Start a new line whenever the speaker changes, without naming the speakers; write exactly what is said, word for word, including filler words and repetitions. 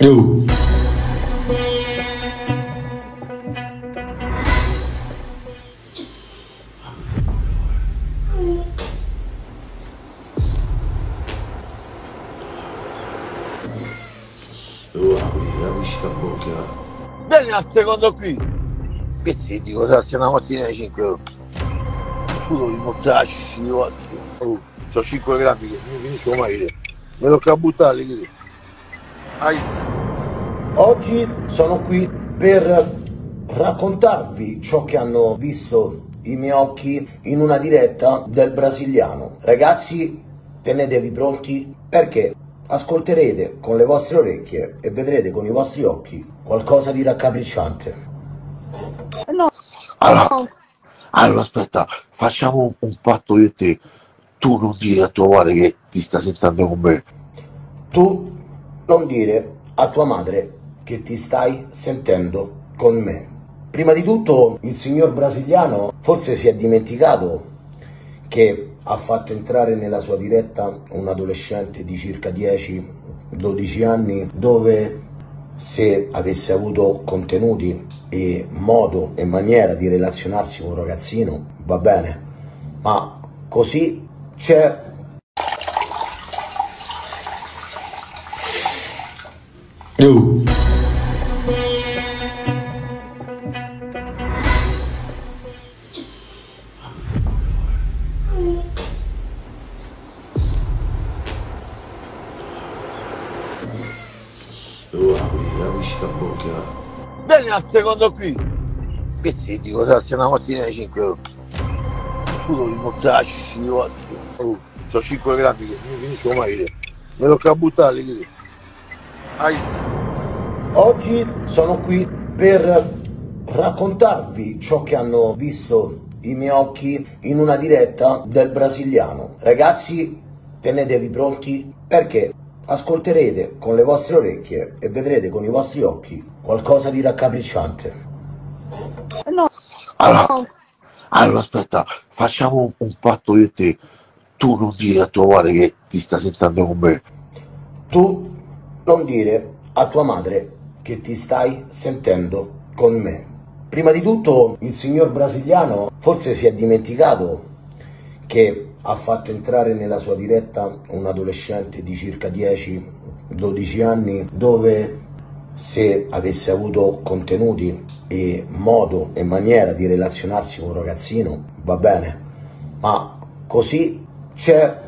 Oh. Oh, apri, apri sta bocca.
Vieni al secondo qui. Che si dico, se sia una mattina di cinque ore. Scudo di mortacci, di vostri. Oh, c'ho cinque grammi che non finisco mai. Mi tocca buttarli così. Ai.
Oggi sono qui per raccontarvi ciò che hanno visto i miei occhi in una diretta del brasiliano. Ragazzi, tenetevi pronti perché ascolterete con le vostre orecchie e vedrete con i vostri occhi qualcosa di raccapricciante.
No.
Allora, allora aspetta, facciamo un, un patto io e te. Tu non dire a tua madre che ti sta sentendo con me.
Tu non dire a tua madre che ti stai sentendo con me. Prima di tutto, il signor brasiliano forse si è dimenticato che ha fatto entrare nella sua diretta un adolescente di circa dieci dodici anni, dove se avesse avuto contenuti e modo e maniera di relazionarsi con un ragazzino va bene, ma così c'è
Oh. Oh, apri, apri sta bocca.
Vieni al secondo qui. Che si dico, se sia una mattina di cinque ore. Scudo di mortacci, di vostri. Oh, c'ho cinque grammi che non finisco mai. Mi tocca buttarli così. Ai.
Oggi sono qui per raccontarvi ciò che hanno visto i miei occhi in una diretta del brasiliano. Ragazzi, tenetevi pronti perché ascolterete con le vostre orecchie e vedrete con i vostri occhi qualcosa di raccapricciante.
No.
Allora, allora aspetta, facciamo un, un patto io e te. Tu non dire a tua madre che ti sta sentendo con me.
Tu non dire a tua madre che ti stai sentendo con me. Prima di tutto, il signor brasiliano forse si è dimenticato che ha fatto entrare nella sua diretta un adolescente di circa dieci dodici anni, dove se avesse avuto contenuti e modo e maniera di relazionarsi con un ragazzino va bene, ma così c'è